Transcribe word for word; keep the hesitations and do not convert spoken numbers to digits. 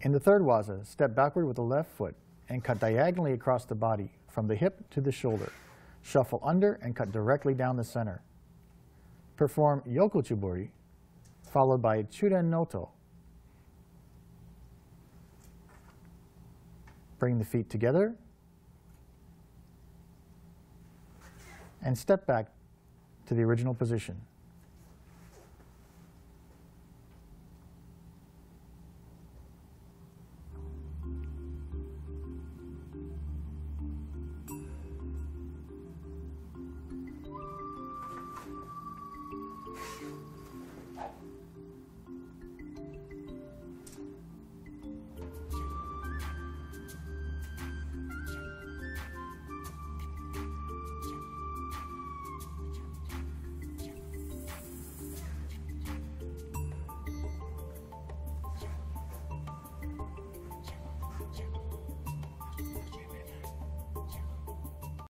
In the third waza, step backward with the left foot and cut diagonally across the body from the hip to the shoulder. Shuffle under and cut directly down the center. Perform Yoko Chuburi, followed by Churen Noto. Bring the feet together and step back to the original position.